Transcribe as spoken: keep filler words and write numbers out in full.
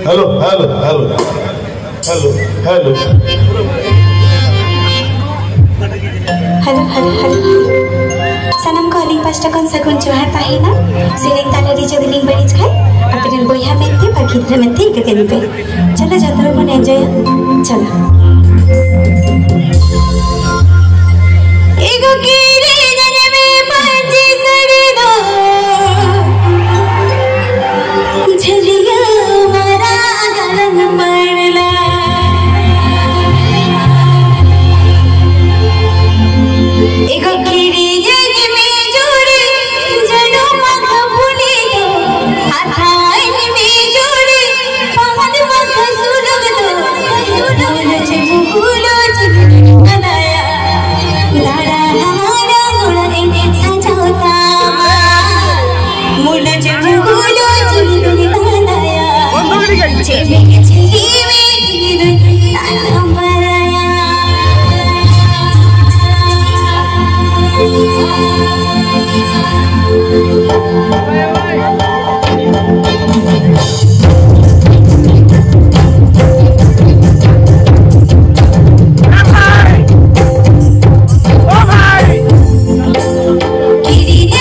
hello hello hello hello hello hello hello hello सनम को अलिंग पाँच टका सगुन जोहार ताहिना सिलिंग तालरी जगलिंग बड़ीज खाए अपन बोया में थे बाकी में थे के दिन पे चलो जतरो मन एंजॉय चलो एगो कीरे जने में पांची सड़ी दो झलिया मारा गलन मरला एगो कीरे जने में जोड़े जनो मख फुली दो हाथाइन में जोड़े पवन मख सुलग दो सुलग जे मुकुलो जे बनाया लाड़ा हमारा गोड़ा ने सजाता मुल जे मुकुलो जे बनाया जे में छली में ताला मराया गिरी